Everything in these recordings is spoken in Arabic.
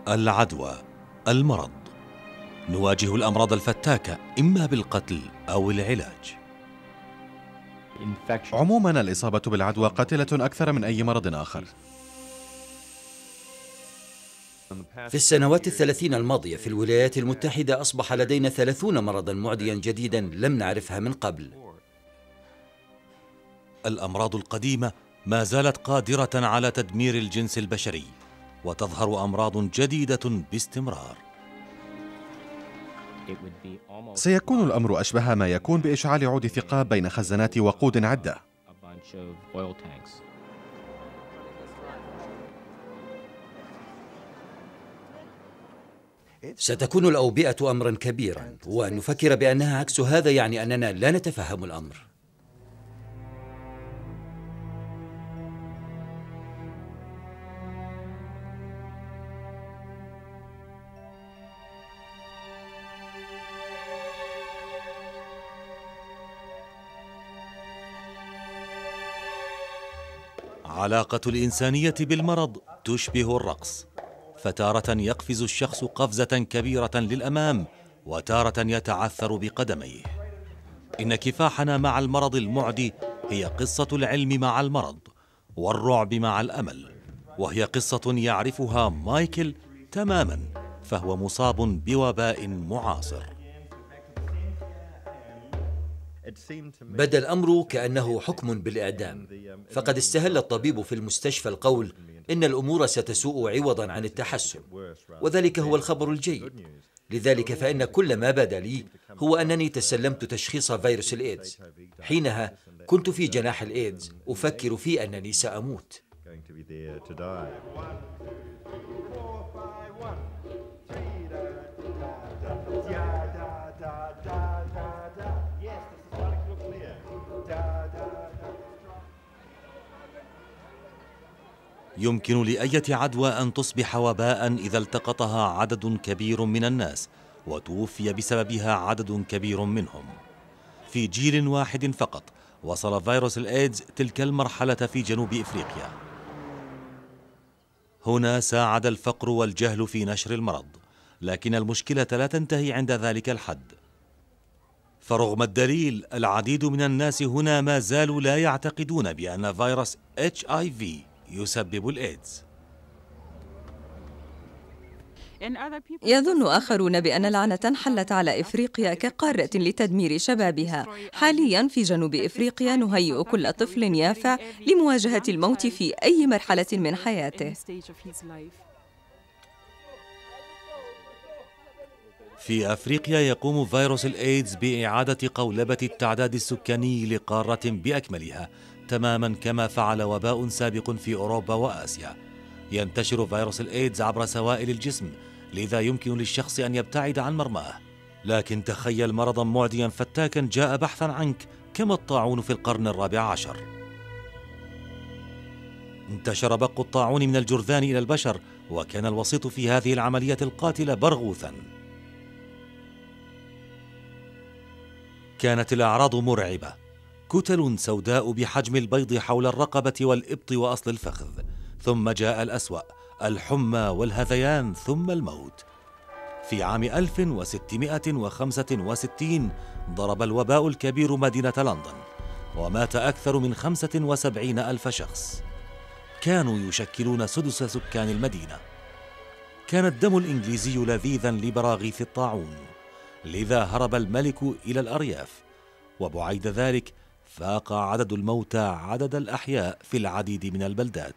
العدوى، المرض. نواجه الأمراض الفتاكة إما بالقتل أو العلاج. عموما الإصابة بالعدوى قاتلة أكثر من أي مرض آخر. في السنوات 30 الماضية في الولايات المتحدة أصبح لدينا 30 مرضا معديا جديدا لم نعرفها من قبل. الأمراض القديمة ما زالت قادرة على تدمير الجنس البشري، وتظهر أمراض جديدة باستمرار. سيكون الأمر أشبه ما يكون بإشعال عود ثقاب بين خزانات وقود عدة. ستكون الأوبئة أمرا كبيرا، وأن نفكر بأنها عكس هذا يعني أننا لا نتفهم الأمر. علاقة الإنسانية بالمرض تشبه الرقص، فتارة يقفز الشخص قفزة كبيرة للأمام، وتارة يتعثر بقدميه. إن كفاحنا مع المرض المعدي هي قصة العلم مع المرض، والرعب مع الأمل، وهي قصة يعرفها مايكل تماما، فهو مصاب بوباء معاصر. بدا الأمر كأنه حكم بالإعدام، فقد استهل الطبيب في المستشفى القول إن الأمور ستسوء عوضا عن التحسن، وذلك هو الخبر الجيد. لذلك فإن كل ما بدا لي هو أنني تسلمت تشخيص فيروس الإيدز. حينها كنت في جناح الإيدز أفكر في أنني سأموت. يمكن لأية عدوى أن تصبح وباء إذا التقطها عدد كبير من الناس وتوفي بسببها عدد كبير منهم. في جيل واحد فقط وصل فيروس الإيدز تلك المرحلة في جنوب إفريقيا. هنا ساعد الفقر والجهل في نشر المرض، لكن المشكلة لا تنتهي عند ذلك الحد. فرغم الدليل، العديد من الناس هنا ما زالوا لا يعتقدون بأن فيروس HIV يسبب الإيدز. يظن آخرون بأن لعنة حلت على إفريقيا كقارة لتدمير شبابها. حالياً في جنوب إفريقيا نهيئ كل طفل يافع لمواجهة الموت في أي مرحلة من حياته. في أفريقيا يقوم فيروس الإيدز بإعادة قولبة التعداد السكاني لقارة بأكملها، تماماً كما فعل وباء سابق في أوروبا وآسيا. ينتشر فيروس الإيدز عبر سوائل الجسم، لذا يمكن للشخص أن يبتعد عن مرماه. لكن تخيل مرضاً معدياً فتاكاً جاء بحثاً عنك كما الطاعون في القرن ال14. انتشر بق الطاعون من الجرذان إلى البشر، وكان الوسيط في هذه العملية القاتلة برغوثاً. كانت الأعراض مرعبة: كتل سوداء بحجم البيض حول الرقبة والإبط وأصل الفخذ، ثم جاء الأسوأ: الحمى والهذيان، ثم الموت. في عام 1665 ضرب الوباء الكبير مدينة لندن، ومات أكثر من 75,000 شخص، كانوا يشكلون سدس سكان المدينة. كان الدم الإنجليزي لذيذا لبراغيث الطاعون، لذا هرب الملك إلى الأرياف، وبعيد ذلك فاق عدد الموتى عدد الأحياء في العديد من البلدات.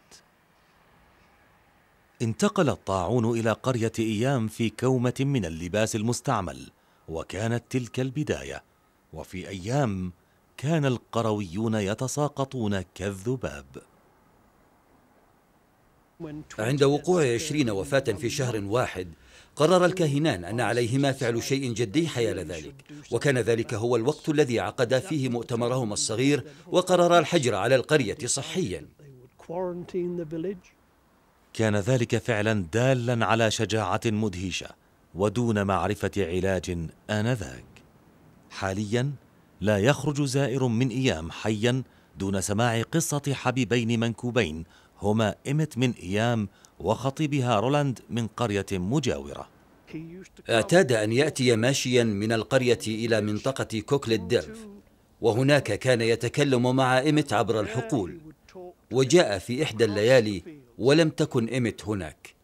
انتقل الطاعون إلى قرية إيام في كومة من اللباس المستعمل، وكانت تلك البداية. وفي أيام كان القرويون يتساقطون كالذباب. عند وقوع 20 وفاة في شهر واحد، قرر الكاهنان أن عليهما فعل شيء جدي حيال ذلك، وكان ذلك هو الوقت الذي عقدا فيه مؤتمرهما الصغير، وقررا الحجر على القرية صحيا. كان ذلك فعلا دالا على شجاعة مدهشة ودون معرفة علاج آنذاك. حاليا لا يخرج زائر من إيام حيا دون سماع قصة حبيبين منكوبين هما إيميت من إيام وخطيبها رولاند من قرية مجاورة. اعتاد أن يأتي ماشيا من القرية إلى منطقة كوكليت ديلف، وهناك كان يتكلم مع إيميت عبر الحقول. وجاء في إحدى الليالي ولم تكن إيميت هناك،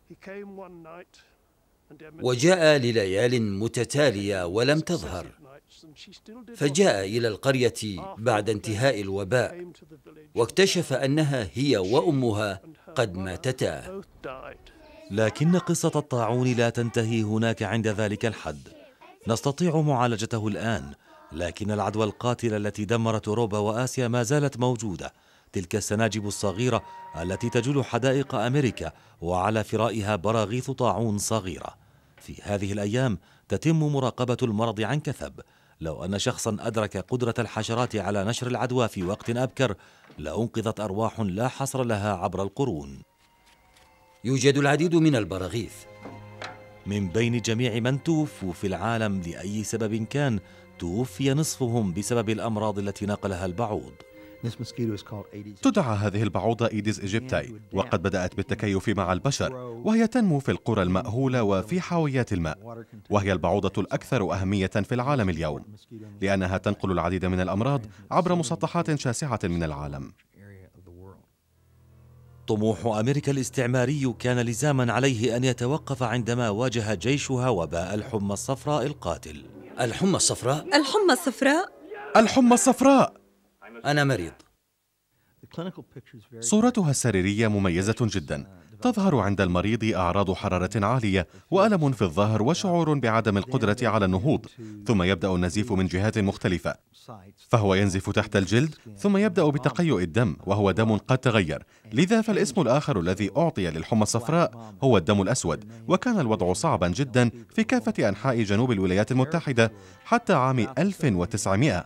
وجاء لليال متتالية ولم تظهر، فجاء إلى القرية بعد انتهاء الوباء واكتشف أنها هي وأمها قد ماتتا. لكن قصة الطاعون لا تنتهي هناك عند ذلك الحد. نستطيع معالجته الآن، لكن العدوى القاتلة التي دمرت أوروبا وآسيا ما زالت موجودة، تلك السناجب الصغيرة التي تجول حدائق أمريكا وعلى فرائها براغيث طاعون صغيرة. في هذه الأيام تتم مراقبة المرض عن كثب. لو أن شخصا أدرك قدرة الحشرات على نشر العدوى في وقت أبكر لأنقذت أرواح لا حصر لها عبر القرون. يوجد العديد من البراغيث. من بين جميع من توفوا في العالم لأي سبب كان، توفي نصفهم بسبب الأمراض التي نقلها البعوض. تدعى هذه البعوضة إيديس إيجيبتاي، وقد بدأت بالتكيف مع البشر، وهي تنمو في القرى المأهولة وفي حاويات الماء، وهي البعوضة الأكثر أهمية في العالم اليوم، لأنها تنقل العديد من الأمراض عبر مسطحات شاسعة من العالم. طموح أمريكا الاستعماري كان لزاما عليه أن يتوقف عندما واجه جيشها وباء الحمى الصفراء القاتل. الحمى الصفراء؟ الحمى الصفراء؟ الحمى الصفراء! أنا مريض. صورتها السريرية مميزة جدا. تظهر عند المريض أعراض حرارة عالية وألم في الظهر وشعور بعدم القدرة على النهوض، ثم يبدأ النزيف من جهات مختلفة، فهو ينزف تحت الجلد ثم يبدأ بتقيؤ الدم، وهو دم قد تغير. لذا فالاسم الآخر الذي أعطي للحمى الصفراء هو الدم الأسود. وكان الوضع صعبا جدا في كافة أنحاء جنوب الولايات المتحدة حتى عام 1900.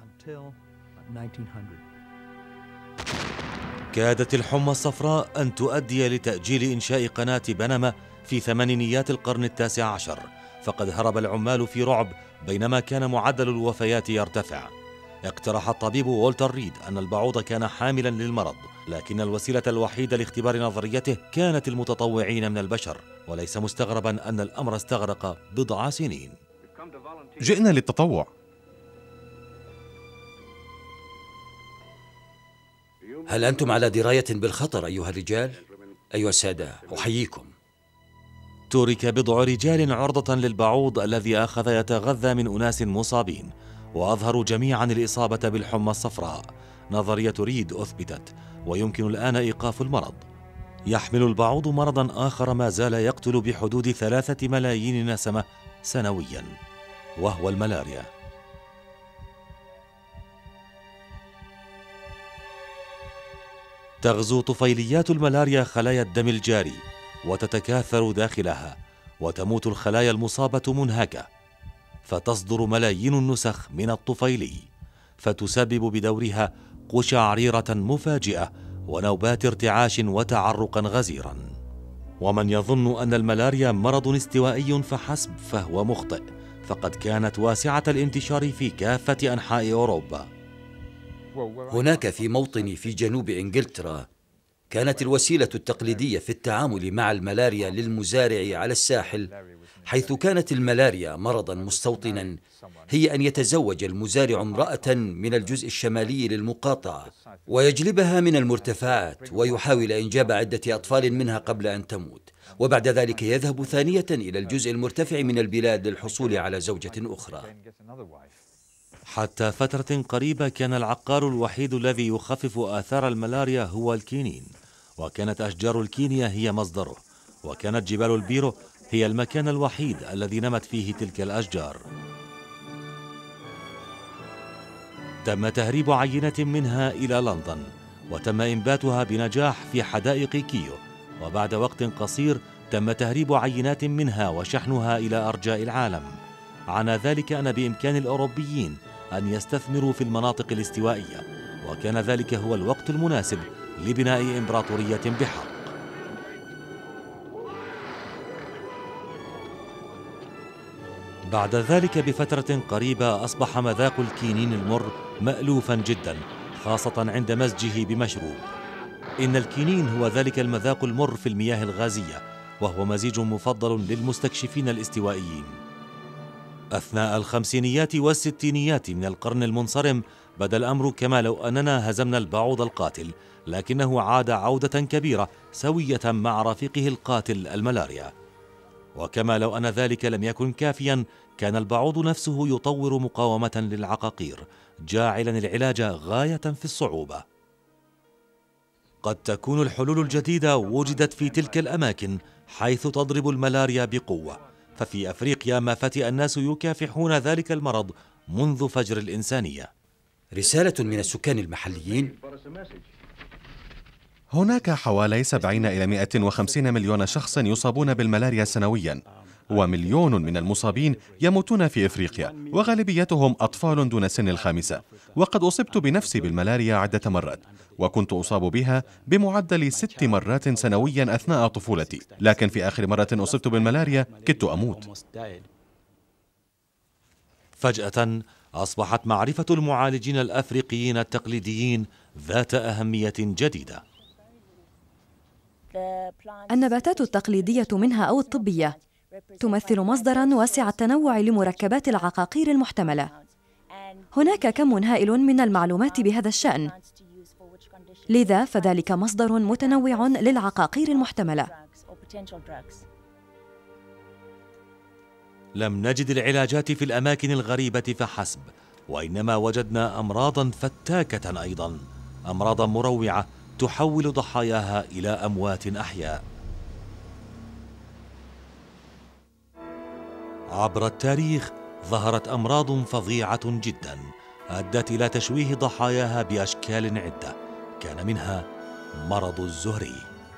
كادت الحمى الصفراء أن تؤدي لتأجيل إنشاء قناة بنما في ثمانينيات القرن التاسع عشر، فقد هرب العمال في رعب بينما كان معدل الوفيات يرتفع. اقترح الطبيب والتر ريد أن البعوض كان حاملا للمرض، لكن الوسيلة الوحيدة لاختبار نظريته كانت المتطوعين من البشر، وليس مستغربا أن الأمر استغرق بضع سنين. جئنا للتطوع. هل أنتم على دراية بالخطر أيها الرجال؟ أيها السادة، أحييكم. ترك بضع رجال عرضة للبعوض الذي أخذ يتغذى من أناس مصابين، وأظهروا جميعا الإصابة بالحمى الصفراء. نظرية ريد أثبتت، ويمكن الآن إيقاف المرض. يحمل البعوض مرضا آخر ما زال يقتل بحدود 3 ملايين نسمة سنويا، وهو الملاريا. تغزو طفيليات الملاريا خلايا الدم الجاري وتتكاثر داخلها، وتموت الخلايا المصابة منهكة، فتصدر ملايين النسخ من الطفيلي، فتسبب بدورها قشعريرة مفاجئة ونوبات ارتعاش وتعرقا غزيرا. ومن يظن أن الملاريا مرض استوائي فحسب فهو مخطئ، فقد كانت واسعة الانتشار في كافة أنحاء أوروبا. هناك في موطني في جنوب إنجلترا كانت الوسيلة التقليدية في التعامل مع الملاريا للمزارع على الساحل، حيث كانت الملاريا مرضا مستوطنا، هي أن يتزوج المزارع امرأة من الجزء الشمالي للمقاطعة ويجلبها من المرتفعات، ويحاول إنجاب عدة أطفال منها قبل أن تموت، وبعد ذلك يذهب ثانية إلى الجزء المرتفع من البلاد للحصول على زوجة أخرى. حتى فترة قريبة كان العقار الوحيد الذي يخفف آثار الملاريا هو الكينين، وكانت أشجار الكينيا هي مصدره، وكانت جبال البيرو هي المكان الوحيد الذي نمت فيه تلك الأشجار. تم تهريب عينة منها إلى لندن، وتم إنباتها بنجاح في حدائق كيو، وبعد وقت قصير تم تهريب عينات منها وشحنها إلى أرجاء العالم. عنى ذلك أن بإمكان الأوروبيين أن يستثمروا في المناطق الاستوائية، وكان ذلك هو الوقت المناسب لبناء إمبراطورية بحق. بعد ذلك بفترة قريبة أصبح مذاق الكينين المر مألوفا جدا، خاصة عند مزجه بمشروب. إن الكينين هو ذلك المذاق المر في المياه الغازية، وهو مزيج مفضل للمستكشفين الاستوائيين. أثناء الخمسينيات والستينيات من القرن المنصرم بدا الأمر كما لو أننا هزمنا البعوض القاتل، لكنه عاد عودة كبيرة سوية مع رفيقه القاتل الملاريا. وكما لو أن ذلك لم يكن كافيا، كان البعوض نفسه يطور مقاومة للعقاقير، جاعلا العلاج غاية في الصعوبة. قد تكون الحلول الجديدة وجدت في تلك الأماكن حيث تضرب الملاريا بقوة، ففي أفريقيا ما فتئ الناس يكافحون ذلك المرض منذ فجر الإنسانية. رسالة من السكان المحليين: هناك حوالي 70 إلى 150 مليون شخص يصابون بالملاريا سنويا، ومليون من المصابين يموتون في إفريقيا، وغالبيتهم أطفال دون سن 5. وقد أصبت بنفسي بالملاريا عدة مرات، وكنت أصاب بها بمعدل 6 مرات سنويا أثناء طفولتي، لكن في آخر مرة أصبت بالملاريا كدت أموت. فجأة أصبحت معرفة المعالجين الأفريقيين التقليديين ذات أهمية جديدة. النباتات التقليدية منها أو الطبية تمثل مصدراً واسع التنوع لمركبات العقاقير المحتملة. هناك كم هائل من المعلومات بهذا الشأن، لذا فذلك مصدر متنوع للعقاقير المحتملة. لم نجد العلاجات في الأماكن الغريبة فحسب، وإنما وجدنا أمراضاً فتاكة أيضاً، أمراضاً مروعة تحول ضحاياها إلى أموات أحياء. عبر التاريخ ظهرت أمراض فظيعة جدا أدت إلى تشويه ضحاياها بأشكال عدة، كان منها مرض الزهري.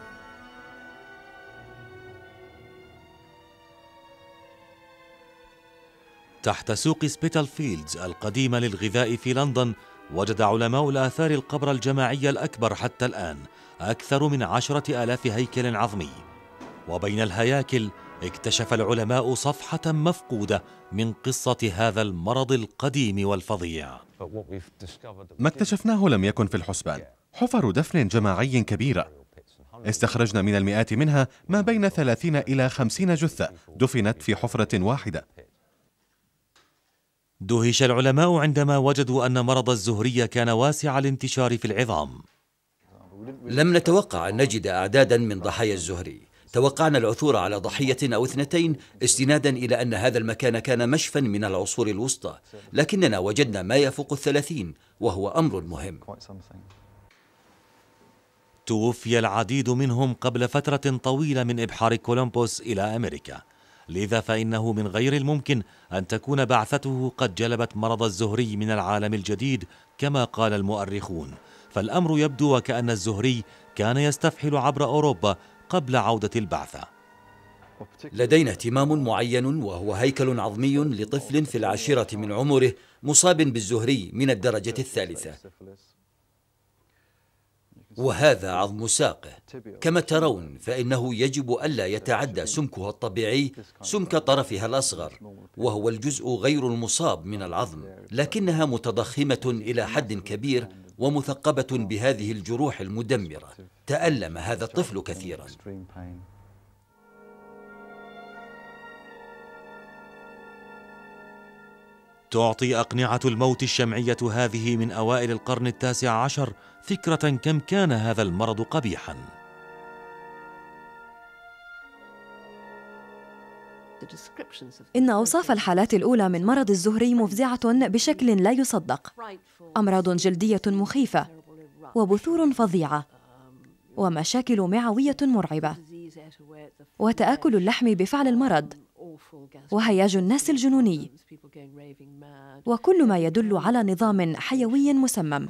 تحت سوق سبيتالفيلدز القديمة للغذاء في لندن، وجد علماء الآثار القبر الجماعي الأكبر حتى الآن، أكثر من 10,000 هيكل عظمي. وبين الهياكل اكتشف العلماء صفحة مفقودة من قصة هذا المرض القديم والفظيع. ما اكتشفناه لم يكن في الحسبان، حفر دفن جماعي كبيرة. استخرجنا من المئات منها ما بين 30 إلى 50 جثة دفنت في حفرة واحدة. دهش العلماء عندما وجدوا أن مرض الزهري كان واسع الانتشار في العظام. لم نتوقع أن نجد أعدادا من ضحايا الزهري، توقعنا العثور على ضحية أو 2 استنادا إلى أن هذا المكان كان مشفا من العصور الوسطى، لكننا وجدنا ما يفوق 30، وهو أمر مهم. توفي العديد منهم قبل فترة طويلة من إبحار كولومبوس إلى أمريكا، لذا فإنه من غير الممكن أن تكون بعثته قد جلبت مرض الزهري من العالم الجديد كما قال المؤرخون، فالأمر يبدو وكأن الزهري كان يستفحل عبر أوروبا قبل عودة البعثة. لدينا اهتمام معين، وهو هيكل عظمي لطفل في 10 من عمره مصاب بالزهري من الدرجة 3، وهذا عظم ساقه. كما ترون فإنه يجب ألا يتعدى سمكها الطبيعي سمك طرفها الأصغر، وهو الجزء غير المصاب من العظم، لكنها متضخمة إلى حد كبير ومثقبة بهذه الجروح المدمرة. تألم هذا الطفل كثيرا. تعطي أقنعة الموت الشمعية هذه من أوائل القرن 19 فكرة كم كان هذا المرض قبيحا. إن أوصاف الحالات الأولى من مرض الزهري مفزعة بشكل لا يصدق. أمراض جلدية مخيفة، وبثور فظيعة، ومشاكل معوية مرعبة، وتآكل اللحم بفعل المرض، وهياج الناس الجنوني، وكل ما يدل على نظام حيوي مسمم.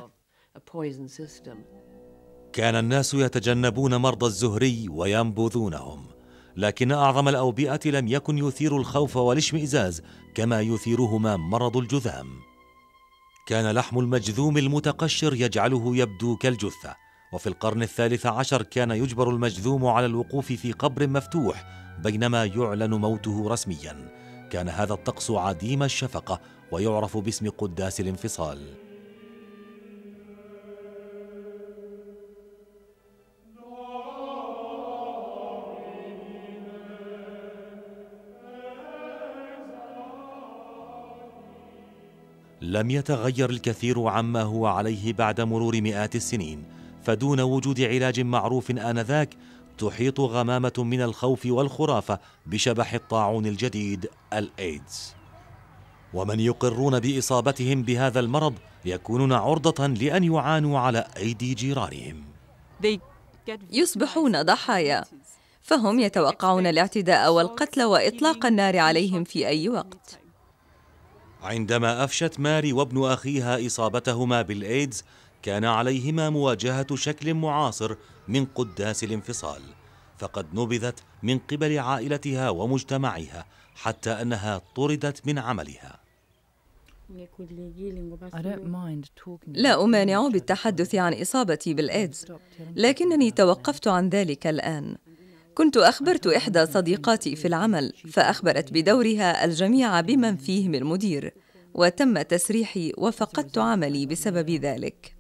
كان الناس يتجنبون مرضى الزهري وينبذونهم، لكن أعظم الأوبئة لم يكن يثير الخوف والاشمئزاز كما يثيرهما مرض الجذام. كان لحم المجذوم المتقشر يجعله يبدو كالجثة، وفي القرن 13 كان يجبر المجذوم على الوقوف في قبر مفتوح بينما يعلن موته رسميا. كان هذا الطقس عديم الشفقة ويعرف باسم قداس الانفصال. لم يتغير الكثير عما هو عليه بعد مرور مئات السنين، فدون وجود علاج معروف آنذاك تحيط غمامة من الخوف والخرافة بشبح الطاعون الجديد الإيدز. ومن يقرون بإصابتهم بهذا المرض يكونون عرضة لأن يعانوا على أيدي جيرانهم. يصبحون ضحايا، فهم يتوقعون الاعتداء والقتل وإطلاق النار عليهم في أي وقت. عندما أفشت ماري وابن أخيها إصابتهما بالإيدز، كان عليهما مواجهة شكل معاصر من قداس الانفصال، فقد نبذت من قبل عائلتها ومجتمعها حتى أنها طردت من عملها. لا أمانع بالتحدث عن إصابتي بالإيدز، لكنني توقفت عن ذلك الآن. كنت أخبرت إحدى صديقاتي في العمل، فأخبرت بدورها الجميع بمن فيهم المدير، وتم تسريحي وفقدت عملي بسبب ذلك.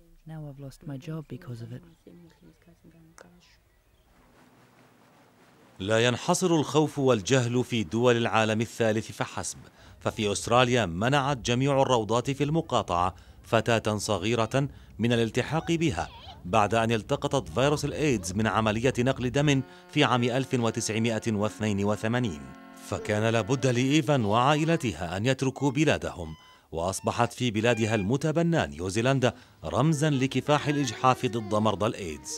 لا ينحصر الخوف والجهل في دول العالم الثالث فحسب، ففي أستراليا منعت جميع الروضات في المقاطعة فتاة صغيرة من الالتحاق بها بعد أن التقطت فيروس الإيدز من عملية نقل دم في عام 1982، فكان لابد لإيفان وعائلتها أن يتركوا بلادهم، وأصبحت في بلادها المتبنى نيوزيلندا رمزاً لكفاح الإجحاف ضد مرضى الإيدز.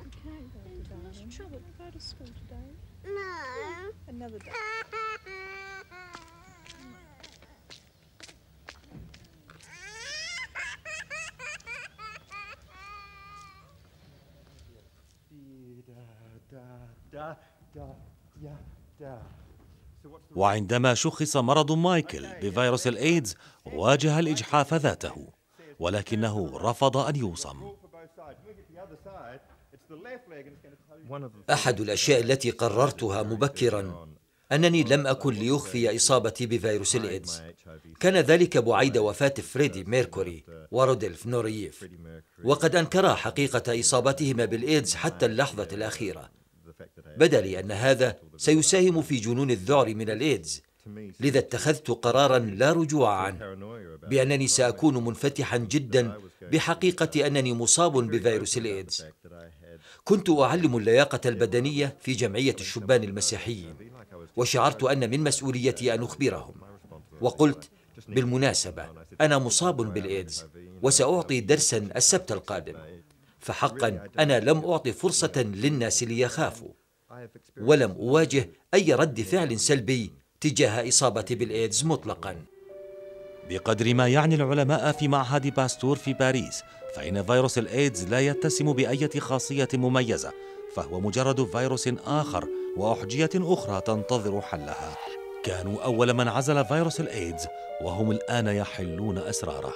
وعندما شخص مرض مايكل بفيروس الإيدز واجه الإجحاف ذاته، ولكنه رفض أن يوصم. أحد الأشياء التي قررتها مبكراً أنني لم أكن لأخفي إصابتي بفيروس الإيدز. كان ذلك بعيد وفاة فريدي ميركوري ورودولف نورييف، وقد أنكرا حقيقة إصابتهما بالإيدز حتى اللحظة الأخيرة. بدا لي أن هذا سيساهم في جنون الذعر من الإيدز، لذا اتخذت قراراً لا رجوع عنه بأنني سأكون منفتحاً جداً بحقيقة أنني مصاب بفيروس الإيدز. كنت أعلم اللياقة البدنية في جمعية الشبان المسيحيين، وشعرت أن من مسؤوليتي أن أخبرهم، وقلت بالمناسبة أنا مصاب بالإيدز وسأعطي درساً السبت القادم. فحقاً أنا لم أعطي فرصة للناس ليخافوا، ولم أواجه أي رد فعل سلبي تجاه إصابتي بالإيدز مطلقاً. بقدر ما يعني العلماء في معهد باستور في باريس، فإن فيروس الإيدز لا يتسم بأي خاصية مميزة، فهو مجرد فيروس آخر وأحجية أخرى تنتظر حلها. كانوا أول من عزل فيروس الإيدز، وهم الآن يحلون أسراره.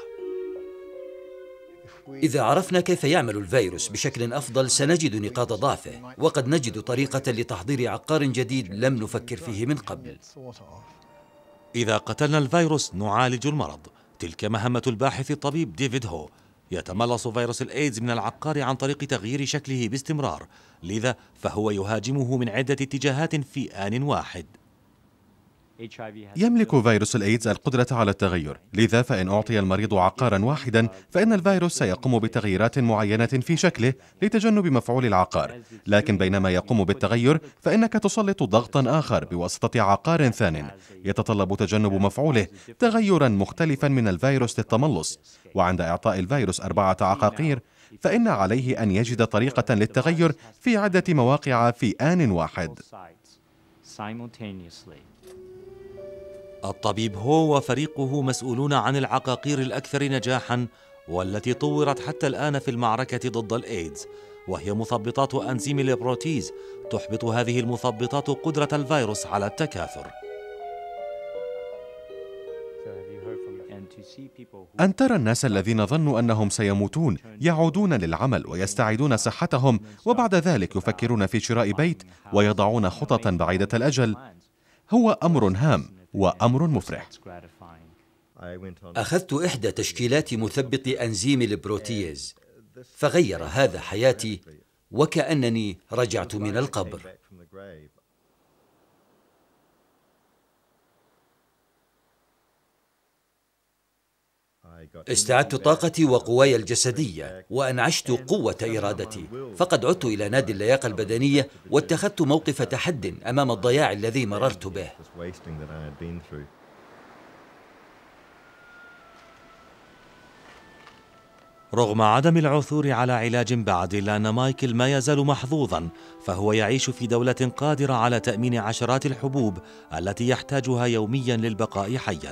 إذا عرفنا كيف يعمل الفيروس بشكل أفضل سنجد نقاط ضعفه، وقد نجد طريقة لتحضير عقار جديد لم نفكر فيه من قبل. إذا قتلنا الفيروس نعالج المرض. تلك مهمة الباحث الطبيب ديفيد هو. يتملص فيروس الإيدز من العقار عن طريق تغيير شكله باستمرار، لذا فهو يهاجمه من عدة اتجاهات في آن واحد. يملك فيروس الإيدز القدرة على التغير، لذا فإن أعطي المريض عقاراً واحداً فإن الفيروس سيقوم بتغييرات معينة في شكله لتجنب مفعول العقار، لكن بينما يقوم بالتغير فإنك تسلط ضغطاً آخر بواسطة عقار ثان يتطلب تجنب مفعوله، تغيراً مختلفاً من الفيروس للتملص. وعند إعطاء الفيروس 4 عقاقير فإن عليه أن يجد طريقة للتغير في عدة مواقع في آن واحد. الطبيب هو وفريقه مسؤولون عن العقاقير الأكثر نجاحاً والتي طورت حتى الآن في المعركة ضد الإيدز، وهي مثبطات أنزيم البروتيز. تحبط هذه المثبطات قدرة الفيروس على التكاثر. أن ترى الناس الذين ظنوا أنهم سيموتون يعودون للعمل ويستعيدون صحتهم، وبعد ذلك يفكرون في شراء بيت ويضعون خططا بعيدة الأجل، هو أمر هام وأمر مفرح. أخذت إحدى تشكيلات مثبط أنزيم البروتيز، فغير هذا حياتي وكأنني رجعت من القبر. استعدت طاقتي وقواي الجسدية وأنعشت قوة إرادتي، فقد عدت إلى نادي اللياقة البدنية واتخذت موقف تحد أمام الضياع الذي مررت به. رغم عدم العثور على علاج بعد، إلا أن مايكل ما يزال محظوظا، فهو يعيش في دولة قادرة على تأمين عشرات الحبوب التي يحتاجها يوميا للبقاء حيا.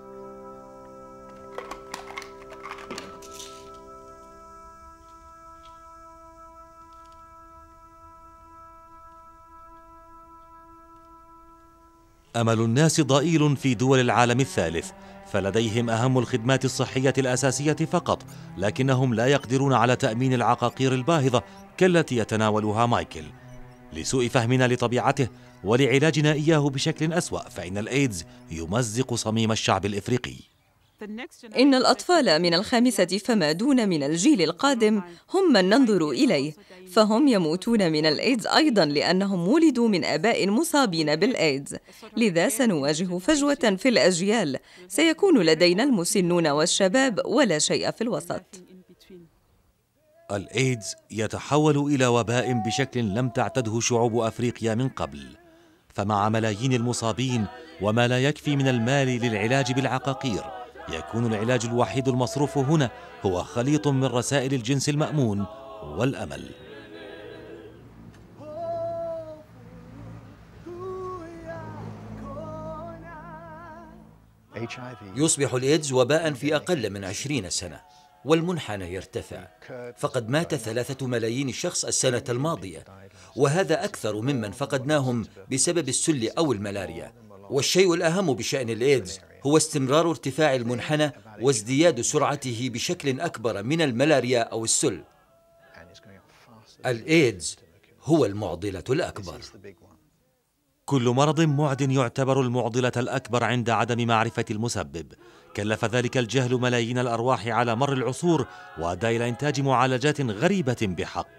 أمل الناس ضئيل في دول العالم الثالث، فلديهم أهم الخدمات الصحية الأساسية فقط، لكنهم لا يقدرون على تأمين العقاقير الباهظة كالتي يتناولها مايكل. لسوء فهمنا لطبيعته ولعلاجنا إياه بشكل أسوأ، فإن الإيدز يمزق صميم الشعب الإفريقي. إن الأطفال من 5 فما دون من الجيل القادم هم من ننظر إليه، فهم يموتون من الإيدز أيضاً لأنهم ولدوا من آباء مصابين بالإيدز. لذا سنواجه فجوة في الأجيال، سيكون لدينا المسنون والشباب ولا شيء في الوسط. الإيدز يتحول إلى وباء بشكل لم تعتده شعوب أفريقيا من قبل، فمع ملايين المصابين وما لا يكفي من المال للعلاج بالعقاقير، يكون العلاج الوحيد المصروف هنا هو خليط من رسائل الجنس المأمون والأمل. يصبح الإيدز وباء في أقل من 20 سنة، والمنحنى يرتفع، فقد مات 3 ملايين شخص السنة الماضية، وهذا أكثر ممن فقدناهم بسبب السل أو الملاريا. والشيء الأهم بشأن الإيدز هو استمرار ارتفاع المنحنى وازدياد سرعته بشكل أكبر من الملاريا أو السل. الإيدز هو المعضلة الأكبر. كل مرض معد يعتبر المعضلة الأكبر عند عدم معرفة المسبب. كلف ذلك الجهل ملايين الأرواح على مر العصور، وأدى إلى إنتاج معالجات غريبة بحق.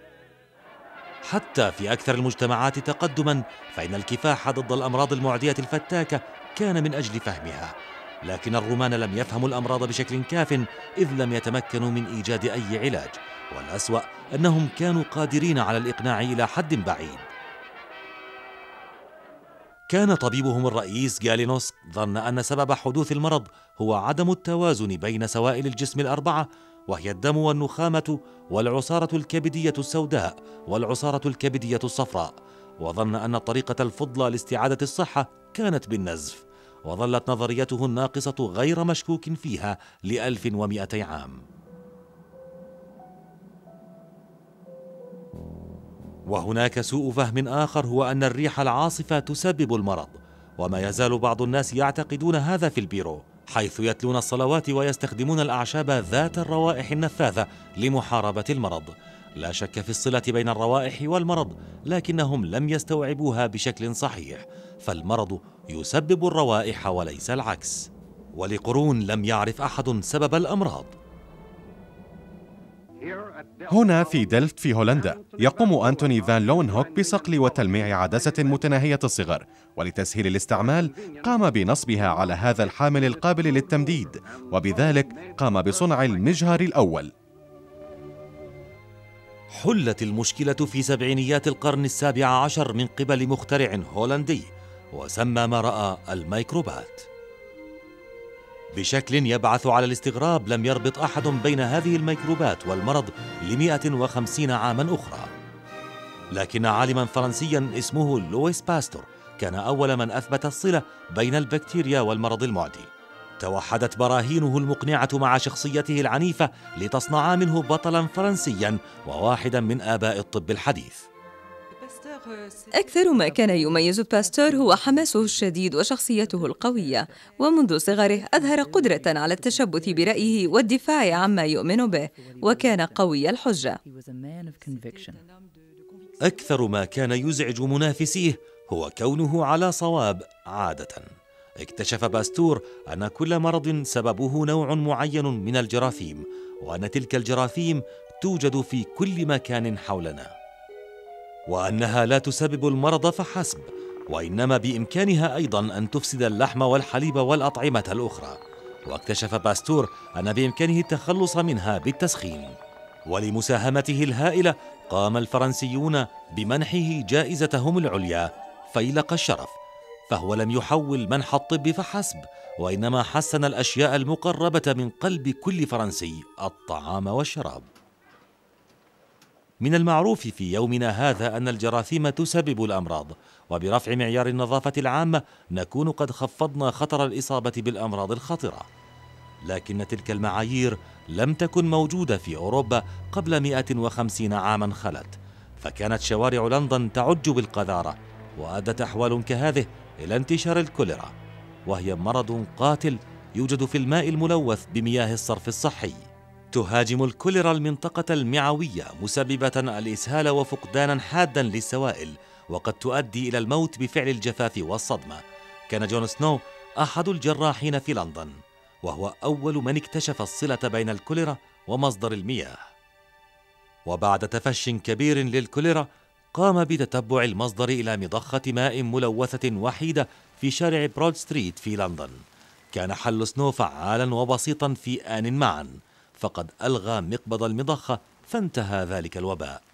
حتى في أكثر المجتمعات تقدما، فإن الكفاح ضد الأمراض المعدية الفتاكة كان من أجل فهمها، لكن الرومان لم يفهموا الأمراض بشكل كاف، إذ لم يتمكنوا من إيجاد أي علاج، والأسوأ أنهم كانوا قادرين على الإقناع إلى حد بعيد. كان طبيبهم الرئيس جالينوس ظن أن سبب حدوث المرض هو عدم التوازن بين سوائل الجسم ال4، وهي الدم والنخامة والعصارة الكبدية السوداء والعصارة الكبدية الصفراء، وظن أن الطريقة الفضلى لاستعادة الصحة كانت بالنزف، وظلت نظريته الناقصة غير مشكوك فيها ل1200 عام. وهناك سوء فهم آخر، هو أن الريح العاصفة تسبب المرض، وما يزال بعض الناس يعتقدون هذا في البيرو، حيث يتلون الصلوات ويستخدمون الأعشاب ذات الروائح النفاذة لمحاربة المرض. لا شك في الصلة بين الروائح والمرض، لكنهم لم يستوعبوها بشكل صحيح، فالمرض يسبب الروائح وليس العكس، ولقرون لم يعرف أحد سبب الأمراض. هنا في دلفت في هولندا، يقوم أنتوني فان لوينهوك بصقل وتلميع عدسة متناهية الصغر، ولتسهيل الاستعمال قام بنصبها على هذا الحامل القابل للتمديد، وبذلك قام بصنع المجهر الأول. حلت المشكلة في سبعينيات القرن ال17 من قبل مخترع هولندي، وسمى ما رأى الميكروبات. بشكل يبعث على الاستغراب، لم يربط أحد بين هذه الميكروبات والمرض ل150 عاما أخرى، لكن عالما فرنسيا اسمه لويس باستور كان أول من أثبت الصلة بين البكتيريا والمرض المعدي. توحدت براهينه المقنعة مع شخصيته العنيفة لتصنع منه بطلا فرنسيا وواحدا من آباء الطب الحديث. أكثر ما كان يميز باستور هو حماسه الشديد وشخصيته القوية، ومنذ صغره أظهر قدرة على التشبث برأيه والدفاع عما يؤمن به، وكان قوي الحجة. أكثر ما كان يزعج منافسيه هو كونه على صواب عادة. اكتشف باستور أن كل مرض سببه نوع معين من الجراثيم، وأن تلك الجراثيم توجد في كل مكان حولنا، وأنها لا تسبب المرض فحسب، وإنما بإمكانها أيضا أن تفسد اللحم والحليب والأطعمة الأخرى. واكتشف باستور أن بإمكانه التخلص منها بالتسخين. ولمساهمته الهائلة قام الفرنسيون بمنحه جائزتهم العليا فيلق الشرف، فهو لم يحول منح الطب فحسب، وإنما حسن الأشياء المقربة من قلب كل فرنسي، الطعام والشراب. من المعروف في يومنا هذا أن الجراثيم تسبب الأمراض، وبرفع معيار النظافة العامة نكون قد خفضنا خطر الإصابة بالأمراض الخطرة. لكن تلك المعايير لم تكن موجودة في أوروبا قبل 150 عاما خلت، فكانت شوارع لندن تعج بالقذارة، وأدت أحوال كهذه إلى انتشار الكوليرا، وهي مرض قاتل يوجد في الماء الملوث بمياه الصرف الصحي. تهاجم الكوليرا المنطقة المعوية، مسببة الإسهال وفقدانا حادا للسوائل، وقد تؤدي إلى الموت بفعل الجفاف والصدمة. كان جون سنو أحد الجراحين في لندن، وهو أول من اكتشف الصلة بين الكوليرا ومصدر المياه. وبعد تفش كبير للكوليرا قام بتتبع المصدر إلى مضخة ماء ملوثة وحيدة في شارع برود ستريت في لندن. كان حل سنو فعالا وبسيطا في آن معا، فقد ألغى مقبض المضخة فانتهى ذلك الوباء.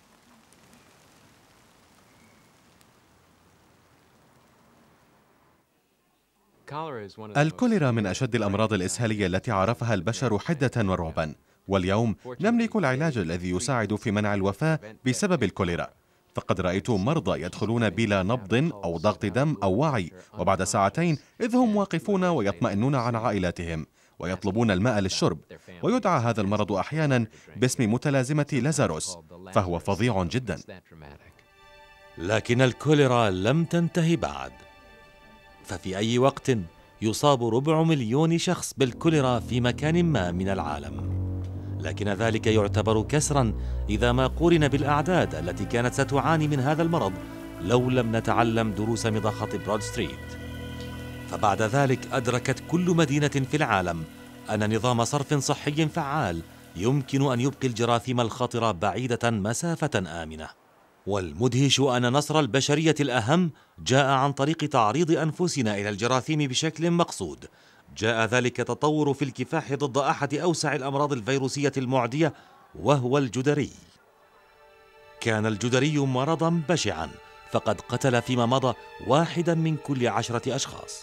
الكوليرا من أشد الأمراض الإسهالية التي عرفها البشر حدة ورعبا، واليوم نملك العلاج الذي يساعد في منع الوفاة بسبب الكوليرا. فقد رأيت مرضى يدخلون بلا نبض أو ضغط دم أو وعي، وبعد ساعتين إذ هم واقفون ويطمئنون عن عائلاتهم ويطلبون الماء للشرب. ويدعى هذا المرض أحيانا باسم متلازمة لازاروس، فهو فظيع جدا. لكن الكوليرا لم تنتهي بعد، ففي أي وقت يصاب 400,000 شخص بالكوليرا في مكان ما من العالم. لكن ذلك يعتبر كسرا إذا ما قورن بالأعداد التي كانت ستعاني من هذا المرض لو لم نتعلم دروس مضخة برود ستريت. فبعد ذلك أدركت كل مدينة في العالم أن نظام صرف صحي فعال يمكن أن يبقي الجراثيم الخطرة بعيدة مسافة آمنة. والمدهش أن نصر البشرية الأهم جاء عن طريق تعريض أنفسنا إلى الجراثيم بشكل مقصود. جاء ذلك تطور في الكفاح ضد أحد أوسع الأمراض الفيروسية المعدية، وهو الجدري. كان الجدري مرضا بشعا، فقد قتل فيما مضى 1 من كل 10 أشخاص.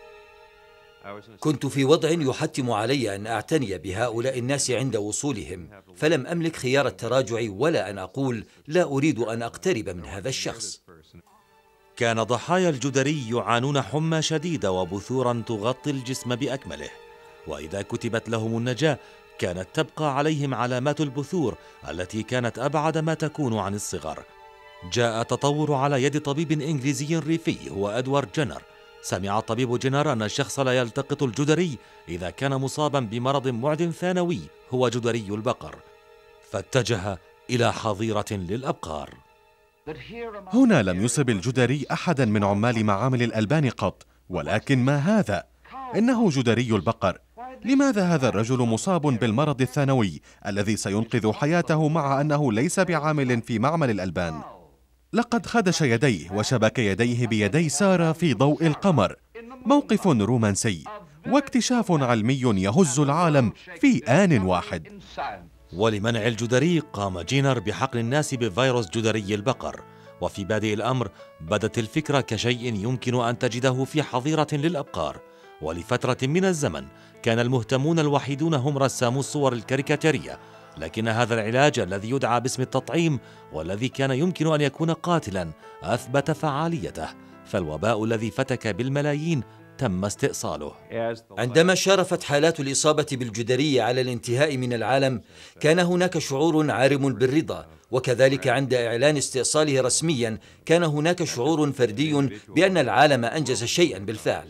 كنت في وضع يحتم علي أن أعتني بهؤلاء الناس عند وصولهم، فلم أملك خيار التراجع ولا أن أقول لا أريد أن أقترب من هذا الشخص. كان ضحايا الجدري يعانون حمى شديدة وبثورا تغطي الجسم بأكمله، وإذا كتبت لهم النجاة كانت تبقى عليهم علامات البثور التي كانت أبعد ما تكون عن الصغر. جاء التطور على يد طبيب إنجليزي ريفي هو أدوارد جينر. سمع الطبيب جينر أن الشخص لا يلتقط الجدري إذا كان مصابا بمرض معد ثانوي هو جدري البقر، فاتجه إلى حظيرة للأبقار. هنا لم يصب الجدري أحدا من عمال معامل الألبان قط، ولكن ما هذا؟ إنه جدري البقر. لماذا هذا الرجل مصاب بالمرض الثانوي الذي سينقذ حياته مع أنه ليس بعامل في معمل الألبان؟ لقد خدش يديه وشبك يديه بيدي سارة في ضوء القمر. موقف رومانسي واكتشاف علمي يهز العالم في آن واحد. ولمنع الجدري قام جينر بحقن الناس بفيروس جدري البقر. وفي بادئ الأمر بدت الفكرة كشيء يمكن أن تجده في حظيرة للأبقار، ولفترة من الزمن كان المهتمون الوحيدون هم رسامو الصور الكاريكاتيرية. لكن هذا العلاج الذي يدعى باسم التطعيم والذي كان يمكن أن يكون قاتلا أثبت فعاليته، فالوباء الذي فتك بالملايين تم استئصاله. عندما شارفت حالات الإصابة بالجدري على الانتهاء من العالم كان هناك شعور عارم بالرضا، وكذلك عند إعلان استئصاله رسميا كان هناك شعور فردي بأن العالم أنجز شيئا بالفعل.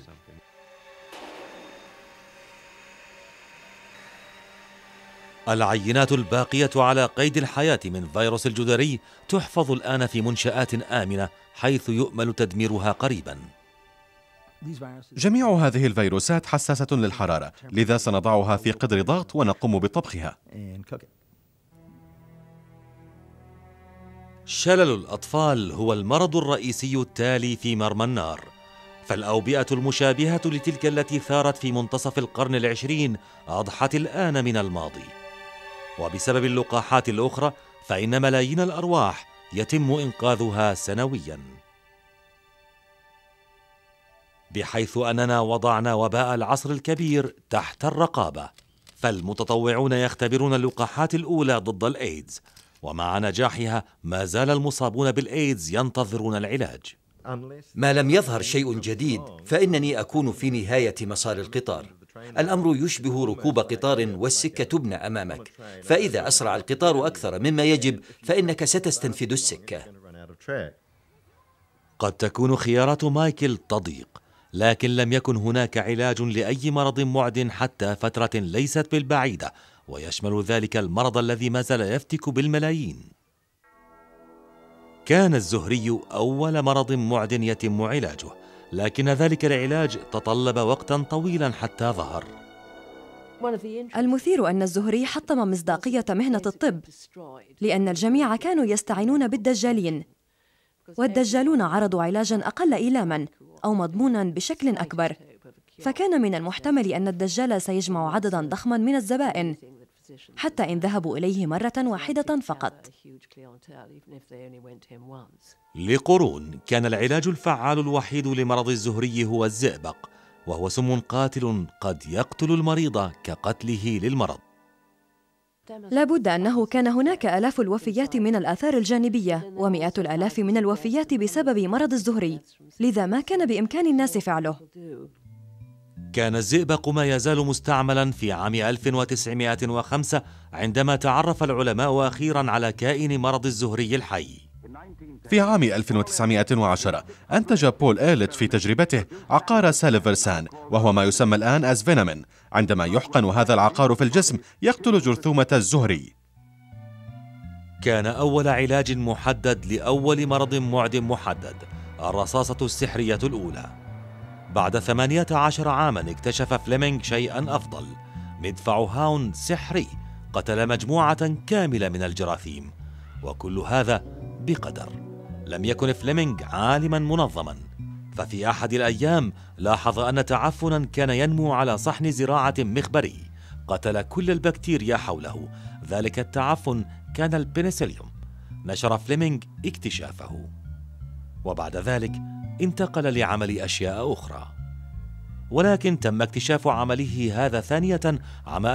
العينات الباقية على قيد الحياة من فيروس الجدري تحفظ الآن في منشآت آمنة حيث يؤمل تدميرها قريبا. جميع هذه الفيروسات حساسة للحرارة، لذا سنضعها في قدر ضغط ونقوم بطبخها. شلل الأطفال هو المرض الرئيسي التالي في مرمى النار، فالأوبئة المشابهة لتلك التي ثارت في منتصف القرن العشرين أضحت الآن من الماضي. وبسبب اللقاحات الأخرى فإن ملايين الأرواح يتم إنقاذها سنوياً، بحيث أننا وضعنا وباء العصر الكبير تحت الرقابة. فالمتطوعون يختبرون اللقاحات الأولى ضد الإيدز، ومع نجاحها ما زال المصابون بالإيدز ينتظرون العلاج. ما لم يظهر شيء جديد فإنني أكون في نهاية مسار القطار. الأمر يشبه ركوب قطار والسكة تبنى أمامك، فإذا أسرع القطار أكثر مما يجب فإنك ستستنفد السكة. قد تكون خيارات مايكل تضيق، لكن لم يكن هناك علاج لأي مرض معد حتى فترة ليست بالبعيدة، ويشمل ذلك المرض الذي ما زال يفتك بالملايين. كان الزهري أول مرض معد يتم علاجه، لكن ذلك العلاج تطلب وقتا طويلا حتى ظهر. المثير أن الزهري حطم مصداقية مهنة الطب، لأن الجميع كانوا يستعينون بالدجالين، والدجالون عرضوا علاجاً أقل إيلاماً أو مضموناً بشكل أكبر، فكان من المحتمل أن الدجال سيجمع عدداً ضخماً من الزبائن حتى إن ذهبوا إليه مرة واحدة فقط. لقرون كان العلاج الفعال الوحيد لمرض الزهري هو الزئبق، وهو سم قاتل قد يقتل المريض كقتله للمرض. لا بد أنه كان هناك آلاف الوفيات من الآثار الجانبية ومئات الآلاف من الوفيات بسبب مرض الزهري، لذا ما كان بإمكان الناس فعله. كان الزئبق ما يزال مستعملا في عام 1905 عندما تعرف العلماء أخيرا على كائن مرض الزهري الحي. في عام 1910 أنتج بول إيلت في تجربته عقار ساليفرسان، وهو ما يسمى الآن أزفينامين. عندما يحقن هذا العقار في الجسم يقتل جرثومة الزهري. كان أول علاج محدد لأول مرض معد محدد، الرصاصة السحرية الأولى. بعد 18 عاما اكتشف فليمنغ شيئا أفضل، مدفع هاون سحري قتل مجموعة كاملة من الجراثيم، وكل هذا بقدر. لم يكن فليمنغ عالما منظما، ففي أحد الأيام لاحظ أن تعفنا كان ينمو على صحن زراعة مخبري قتل كل البكتيريا حوله. ذلك التعفن كان البنسليوم. نشر فليمنغ اكتشافه، وبعد ذلك انتقل لعمل أشياء أخرى، ولكن تم اكتشاف عمله هذا ثانية عام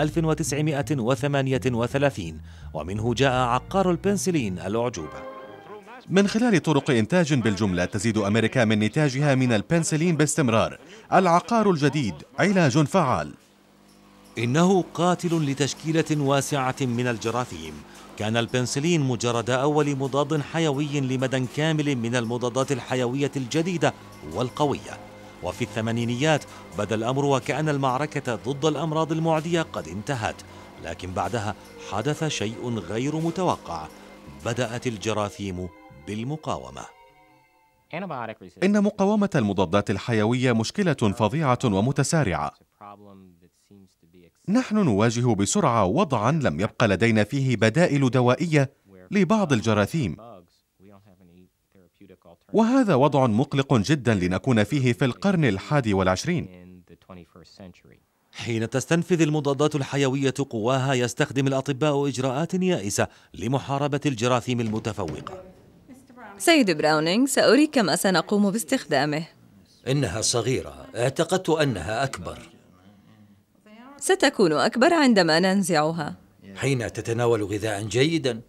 1938، ومنه جاء عقار البنسلين الأعجوبة. من خلال طرق إنتاج بالجملة تزيد أمريكا من نتاجها من البنسلين باستمرار. العقار الجديد علاج فعال. إنه قاتل لتشكيلة واسعة من الجراثيم. كان البنسلين مجرد أول مضاد حيوي لمدى كامل من المضادات الحيوية الجديدة والقوية. وفي الثمانينيات بدا الأمر وكأن المعركة ضد الأمراض المعدية قد انتهت، لكن بعدها حدث شيء غير متوقع. بدأت الجراثيم بالمقاومة. إن مقاومة المضادات الحيوية مشكلة فظيعة ومتسارعة. نحن نواجه بسرعة وضعا لم يبق لدينا فيه بدائل دوائية لبعض الجراثيم، وهذا وضع مقلق جدا لنكون فيه في القرن 21. حين تستنفذ المضادات الحيوية قواها يستخدم الأطباء إجراءات يائسة لمحاربة الجراثيم المتفوقة. سيد براونينغ، سأريك ما سنقوم باستخدامه. إنها صغيرة، اعتقدت أنها أكبر. ستكون أكبر عندما ننزعها. حين تتناول غذاء جيدا.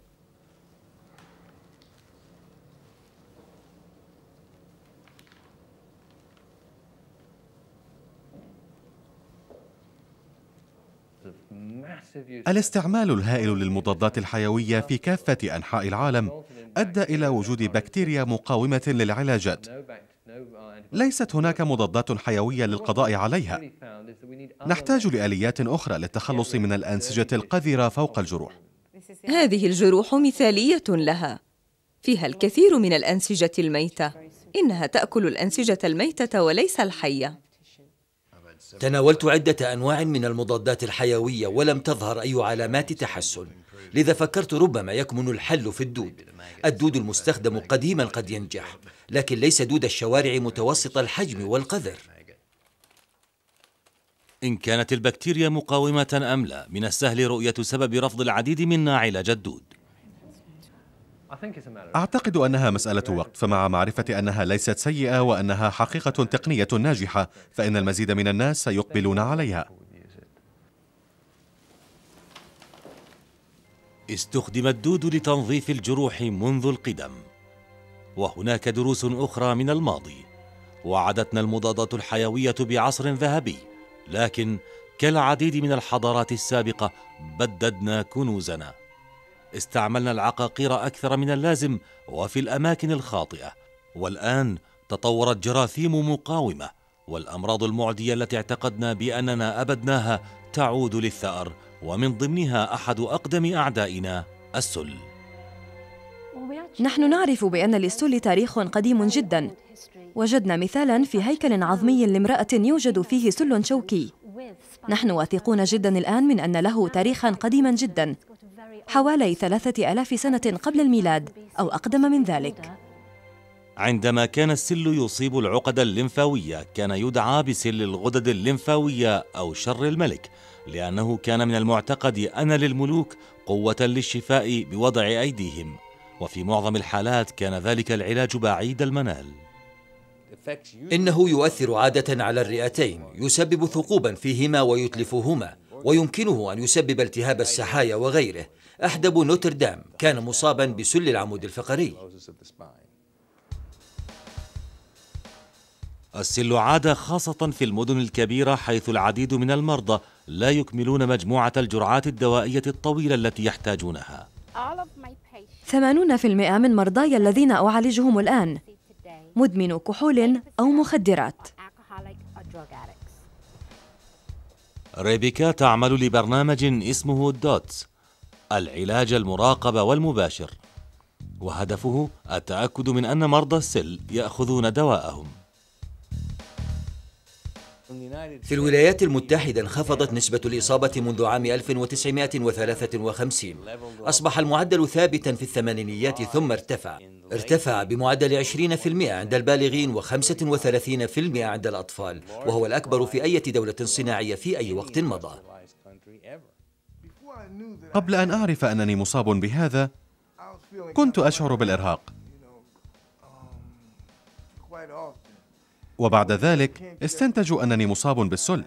الاستعمال الهائل للمضادات الحيوية في كافة أنحاء العالم أدى إلى وجود بكتيريا مقاومة للعلاجات. ليست هناك مضادات حيوية للقضاء عليها. نحتاج لآليات أخرى للتخلص من الأنسجة القذرة فوق الجروح. هذه الجروح مثالية لها، فيها الكثير من الأنسجة الميتة. إنها تأكل الأنسجة الميتة وليس الحية. تناولت عدة أنواع من المضادات الحيوية ولم تظهر أي علامات تحسن. لذا فكرت ربما يكمن الحل في الدود. الدود المستخدم قديما قد ينجح، لكن ليس دود الشوارع متوسط الحجم والقذر. إن كانت البكتيريا مقاومة أم لا، من السهل رؤية سبب رفض العديد منا علاج الدود. أعتقد أنها مسألة وقت، فمع معرفة أنها ليست سيئة وأنها حقيقة تقنية ناجحة، فإن المزيد من الناس سيقبلون عليها. استخدم الدود لتنظيف الجروح منذ القدم، وهناك دروس أخرى من الماضي. وعدتنا المضادات الحيوية بعصر ذهبي، لكن كالعديد من الحضارات السابقة بددنا كنوزنا. استعملنا العقاقير أكثر من اللازم وفي الأماكن الخاطئة، والآن تطورت جراثيم مقاومة، والأمراض المعدية التي اعتقدنا بأننا أبدناها تعود للثأر، ومن ضمنها أحد أقدم أعدائنا السل. نحن نعرف بأن للسل تاريخ قديم جدا. وجدنا مثالا في هيكل عظمي لامرأة يوجد فيه سل شوكي. نحن واثقون جدا الآن من أن له تاريخا قديما جدا، حوالي 3000 سنة قبل الميلاد أو أقدم من ذلك. عندما كان السل يصيب العقد الليمفاوية كان يدعى بسل الغدد الليمفاوية أو شر الملك، لأنه كان من المعتقد أن للملوك قوة للشفاء بوضع أيديهم، وفي معظم الحالات كان ذلك العلاج بعيد المنال. إنه يؤثر عادة على الرئتين، يسبب ثقوبا فيهما ويتلفهما، ويمكنه أن يسبب التهاب السحايا وغيره. أحدب نوتردام كان مصابا بسل العمود الفقري. السل عادة خاصة في المدن الكبيرة، حيث العديد من المرضى لا يكملون مجموعة الجرعات الدوائية الطويلة التي يحتاجونها. 80% من مرضاي الذين أعالجهم الآن مدمن كحول أو مخدرات. ريبيكا تعمل لبرنامج اسمه دوتس، العلاج المراقب والمباشر، وهدفه التأكد من أن مرضى السل يأخذون دواءهم. في الولايات المتحدة انخفضت نسبة الإصابة منذ عام 1953. أصبح المعدل ثابتا في الثمانينيات ثم ارتفع بمعدل 20% عند البالغين و35% عند الأطفال، وهو الأكبر في أي دولة صناعية في أي وقت مضى. قبل أن أعرف أنني مصاب بهذا كنت أشعر بالإرهاق، وبعد ذلك استنتجوا أنني مصاب بالسل.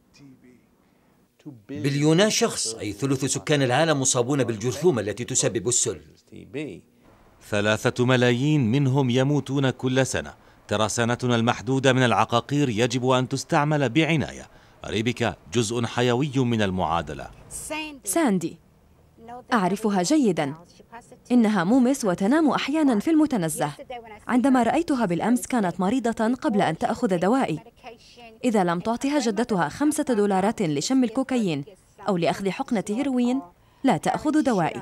بليونا شخص، أي ثلث سكان العالم، مصابون بالجرثومة التي تسبب السل. 3 ملايين منهم يموتون كل سنة. ترسانتنا المحدودة من العقاقير يجب أن تستعمل بعناية. ريبيكا جزء حيوي من المعادلة. ساندي أعرفها جيدا، إنها مومس وتنام أحيانا في المتنزه. عندما رأيتها بالأمس كانت مريضة قبل أن تأخذ دوائي. إذا لم تعطها جدتها $5 لشم الكوكايين أو لأخذ حقنة هيروين لا تأخذ دوائي.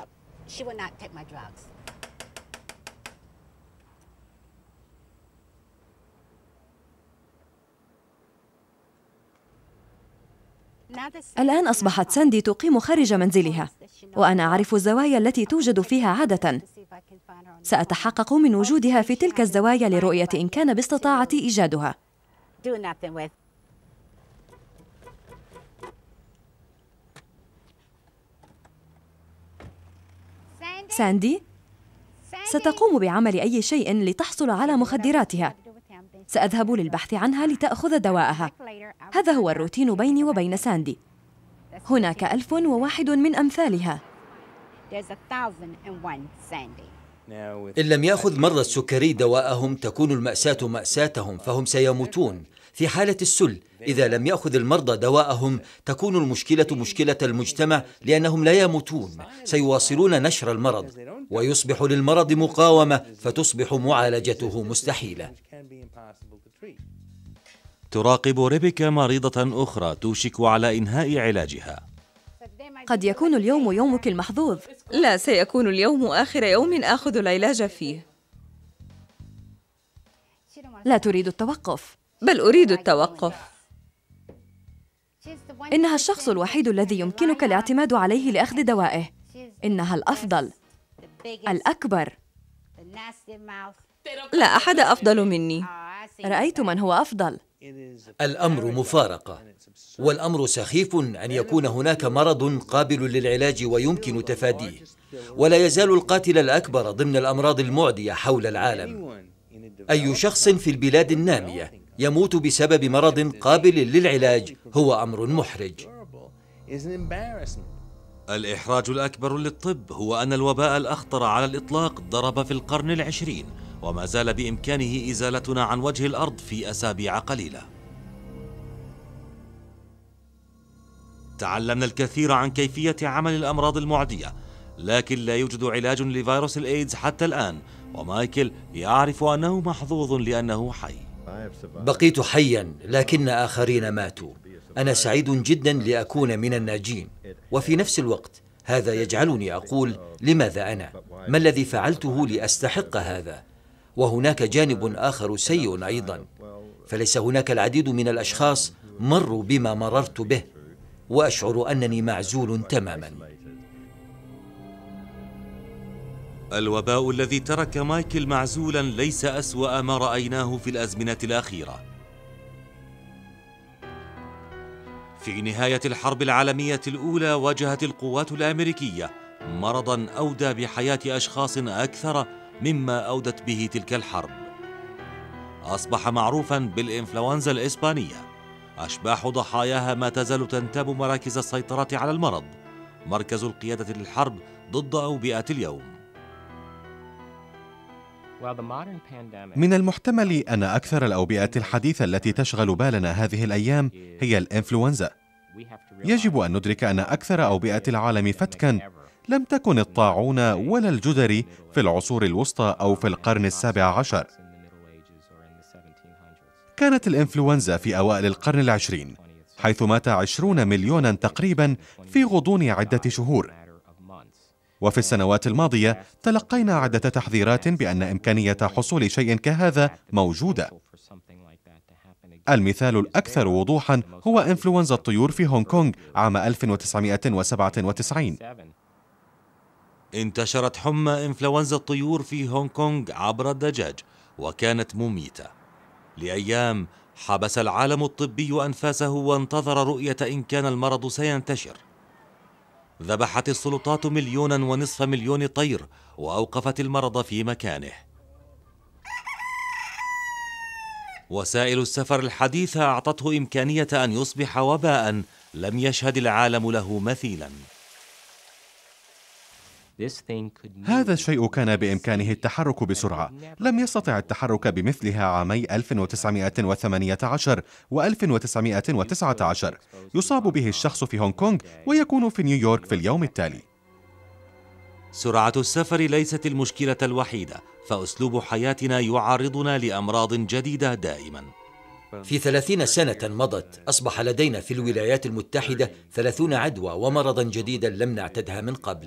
الآن أصبحت ساندي تقيم خارج منزلها، وأنا أعرف الزوايا التي توجد فيها عادة. سأتحقق من وجودها في تلك الزوايا لرؤية إن كان باستطاعتي إيجادها. ساندي ستقوم بعمل أي شيء لتحصل على مخدراتها. سأذهب للبحث عنها لتأخذ دواءها. هذا هو الروتين بيني وبين ساندي. هناك 1001 من أمثالها. إن لم يأخذ مرضى السكري دواءهم تكون المأساة مأساتهم، فهم سيموتون. في حالة السل إذا لم يأخذ المرضى دواءهم تكون المشكلة مشكلة المجتمع، لأنهم لا يموتون، سيواصلون نشر المرض، ويصبح للمرض مقاومة، فتصبح معالجته مستحيلة. تراقب ريبيكا مريضة أخرى توشك على إنهاء علاجها. قد يكون اليوم يومك المحظوظ. لا، سيكون اليوم آخر يوم آخذ العلاج فيه. لا تريد التوقف. بل أريد التوقف. إنها الشخص الوحيد الذي يمكنك الاعتماد عليه لأخذ دوائه. إنها الأفضل، الأكبر. لا أحد أفضل مني. رأيت من هو أفضل. الأمر مفارقة، والأمر سخيف أن يكون هناك مرض قابل للعلاج ويمكن تفاديه، ولا يزال القاتل الأكبر ضمن الأمراض المعدية حول العالم. أي شخص في البلاد النامية يموت بسبب مرض قابل للعلاج هو أمر محرج. الإحراج الأكبر للطب هو أن الوباء الأخطر على الإطلاق ضرب في القرن العشرين، وما زال بإمكانه إزالتنا عن وجه الأرض في أسابيع قليلة. تعلمنا الكثير عن كيفية عمل الأمراض المعدية، لكن لا يوجد علاج لفيروس الإيدز حتى الآن، ومايكل يعرف أنه محظوظ لأنه حي. بقيت حيا لكن آخرين ماتوا. أنا سعيد جدا لأكون من الناجين، وفي نفس الوقت هذا يجعلني أقول لماذا أنا؟ ما الذي فعلته لأستحق هذا؟ وهناك جانب آخر سيء أيضا، فليس هناك العديد من الأشخاص مروا بما مررت به، وأشعر أنني معزول تماما. الوباء الذي ترك مايكل معزولا ليس أسوأ ما رأيناه في الأزمنة الأخيرة. في نهاية الحرب العالمية الأولى واجهت القوات الأمريكية مرضاً أودى بحياة أشخاص أكثر مما أودت به تلك الحرب. أصبح معروفاً بالإنفلونزا الإسبانية. أشباح ضحاياها ما تزال تنتاب مراكز السيطرة على المرض، مركز القيادة للحرب ضد أوبئة اليوم. من المحتمل أن أكثر الأوبئة الحديثة التي تشغل بالنا هذه الأيام هي الإنفلونزا. يجب أن ندرك أن أكثر أوبئة العالم فتكاً لم تكن الطاعون ولا الجدري في العصور الوسطى أو في القرن ال17. كانت الإنفلونزا في أوائل القرن العشرين، حيث مات 20 مليوناً تقريباً في غضون عدة شهور. وفي السنوات الماضية تلقينا عدة تحذيرات بأن إمكانية حصول شيء كهذا موجودة. المثال الأكثر وضوحاً هو إنفلونزا الطيور في هونغ كونغ عام 1997. انتشرت حمى إنفلونزا الطيور في هونغ كونغ عبر الدجاج، وكانت مميتة. لأيام حبس العالم الطبي أنفاسه وانتظر رؤية إن كان المرض سينتشر. ذبحت السلطات 1.5 مليون طير وأوقفت المرض في مكانه. وسائل السفر الحديثة أعطته إمكانية أن يصبح وباء لم يشهد العالم له مثيلا. هذا الشيء كان بإمكانه التحرك بسرعة لم يستطع التحرك بمثلها عامي 1918 و1919. يصاب به الشخص في هونغ كونغ ويكون في نيويورك في اليوم التالي. سرعة السفر ليست المشكلة الوحيدة، فأسلوب حياتنا يعرضنا لأمراض جديدة دائما. في 30 سنة مضت أصبح لدينا في الولايات المتحدة 30 عدوى ومرضا جديدا لم نعتدها من قبل.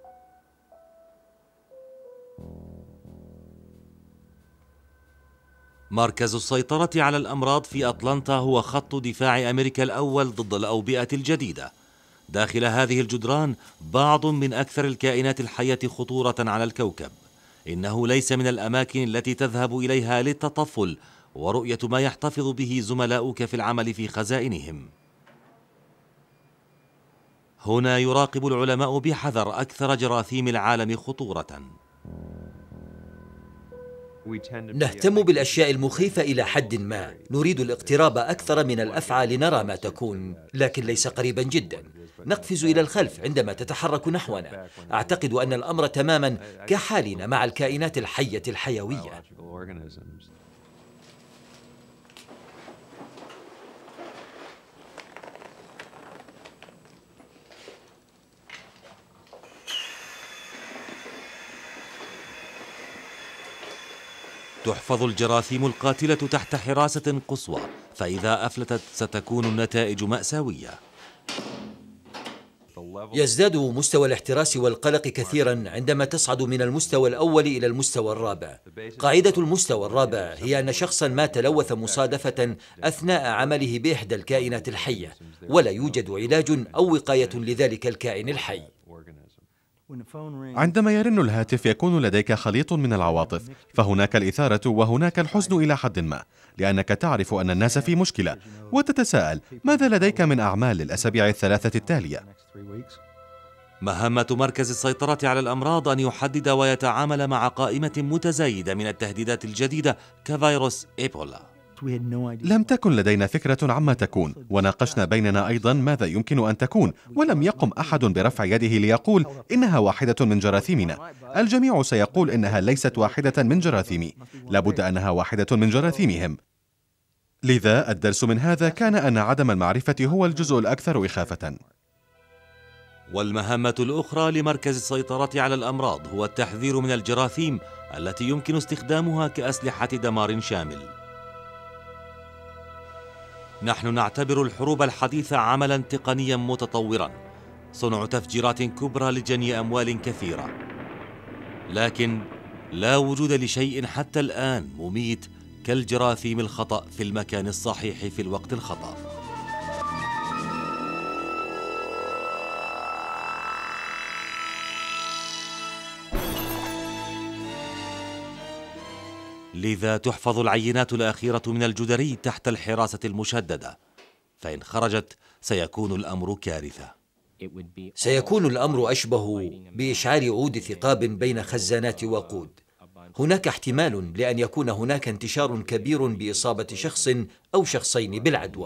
مركز السيطرة على الأمراض في أطلانتا هو خط دفاع أمريكا الأول ضد الأوبئة الجديدة. داخل هذه الجدران بعض من أكثر الكائنات الحية خطورة على الكوكب. إنه ليس من الأماكن التي تذهب إليها للتطفل ورؤية ما يحتفظ به زملاؤك في العمل في خزائنهم. هنا يراقب العلماء بحذر أكثر جراثيم العالم خطورة. نهتم بالأشياء المخيفة إلى حد ما، نريد الاقتراب أكثر من الأفعى لنرى ما تكون، لكن ليس قريبا جدا. نقفز إلى الخلف عندما تتحرك نحونا. أعتقد أن الأمر تماما كحالنا مع الكائنات الحية الحيوية. تحفظ الجراثيم القاتلة تحت حراسة قصوى، فإذا أفلتت ستكون النتائج مأساوية. يزداد مستوى الاحتراس والقلق كثيرا عندما تصعد من المستوى الأول إلى المستوى الرابع. قاعدة المستوى الرابع هي أن شخصا ما تلوث مصادفة أثناء عمله بإحدى الكائنات الحية، ولا يوجد علاج أو وقاية لذلك الكائن الحي. عندما يرن الهاتف يكون لديك خليط من العواطف، فهناك الإثارة وهناك الحزن إلى حد ما، لأنك تعرف أن الناس في مشكلة، وتتساءل ماذا لديك من أعمال للأسابيع الثلاثة التالية. مهمة مركز السيطرة على الأمراض أن يحدد ويتعامل مع قائمة متزايدة من التهديدات الجديدة كفيروس إيبولا. لم تكن لدينا فكرة عما تكون، وناقشنا بيننا أيضا ماذا يمكن أن تكون، ولم يقم أحد برفع يده ليقول إنها واحدة من جراثيمنا. الجميع سيقول إنها ليست واحدة من جراثيمي، لابد أنها واحدة من جراثيمهم. لذا الدرس من هذا كان أن عدم المعرفة هو الجزء الأكثر إخافة. والمهمة الأخرى لمركز السيطرة على الأمراض هو التحذير من الجراثيم التي يمكن استخدامها كأسلحة دمار شامل. نحن نعتبر الحروب الحديثة عملا تقنيا متطورا، صنع تفجيرات كبرى لجني أموال كثيرة، لكن لا وجود لشيء حتى الآن مميت كالجراثيم الخطأ في المكان الصحيح في الوقت الخطأ. لذا تحفظ العينات الأخيرة من الجدري تحت الحراسة المشددة، فإن خرجت سيكون الأمر كارثة. سيكون الأمر أشبه بإشعال عود ثقاب بين خزانات وقود. هناك احتمال لأن يكون هناك انتشار كبير بإصابة شخص أو شخصين بالعدوى.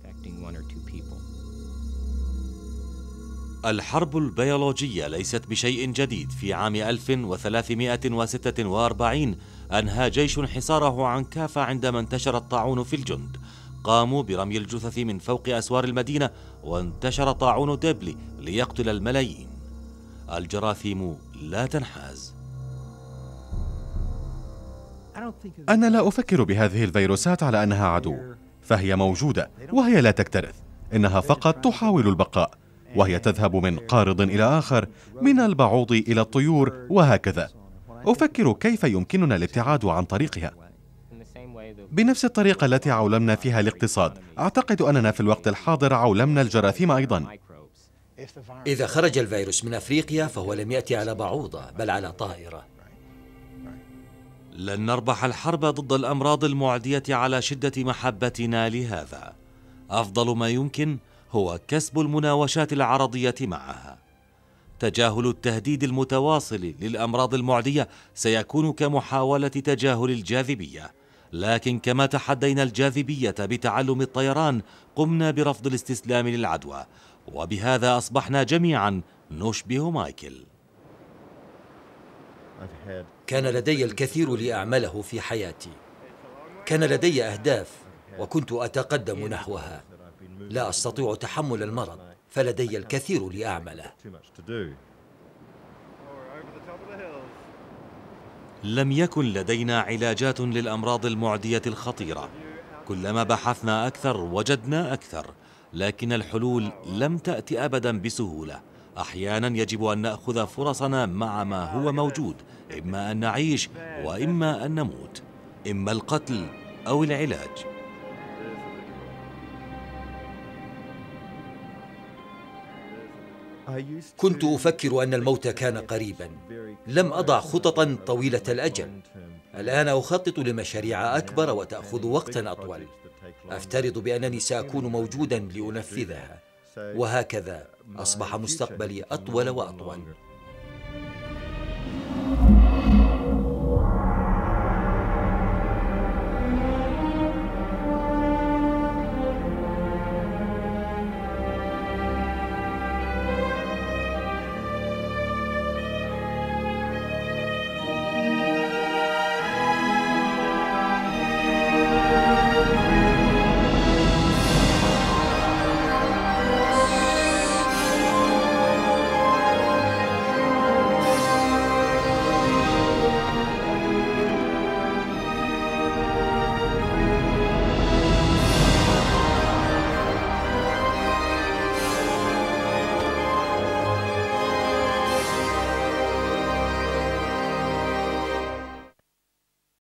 الحرب البيولوجية ليست بشيء جديد. في عام 1346 أنهى جيش حصاره عن كافة عندما انتشر الطاعون في الجند. قاموا برمي الجثث من فوق أسوار المدينة، وانتشر طاعون ديبلي ليقتل الملايين. الجراثيم لا تنحاز. أنا لا أفكر بهذه الفيروسات على أنها عدو، فهي موجودة وهي لا تكترث، إنها فقط تحاول البقاء، وهي تذهب من قارض إلى آخر، من البعوض إلى الطيور وهكذا. أفكر كيف يمكننا الابتعاد عن طريقها. بنفس الطريقة التي عولمنا فيها الاقتصاد، أعتقد أننا في الوقت الحاضر عولمنا الجراثيم أيضا. إذا خرج الفيروس من أفريقيا فهو لم يأتي على بعوضة بل على طائرة. لن نربح الحرب ضد الأمراض المعدية على شدة محبتنا لهذا. أفضل ما يمكن هو كسب المناوشات العرضية معها. تجاهل التهديد المتواصل للأمراض المعدية سيكون كمحاولة تجاهل الجاذبية، لكن كما تحدينا الجاذبية بتعلم الطيران، قمنا برفض الاستسلام للعدوى، وبهذا أصبحنا جميعا نشبه مايكل. كان لدي الكثير لأعمله في حياتي. كان لدي أهداف وكنت أتقدم نحوها. لا أستطيع تحمل المرض، فلدي الكثير لأعمله. لم يكن لدينا علاجات للأمراض المعدية الخطيرة. كلما بحثنا أكثر وجدنا أكثر، لكن الحلول لم تأتي أبدا بسهولة. أحيانا يجب أن نأخذ فرصنا مع ما هو موجود، إما أن نعيش وإما أن نموت، إما القتل أو العلاج. كنت أفكر أن الموت كان قريبا. لم أضع خططا طويلة الأجل. الآن أخطط لمشاريع أكبر وتأخذ وقتا أطول. أفترض بأنني سأكون موجودا لأنفذها، وهكذا أصبح مستقبلي أطول وأطول.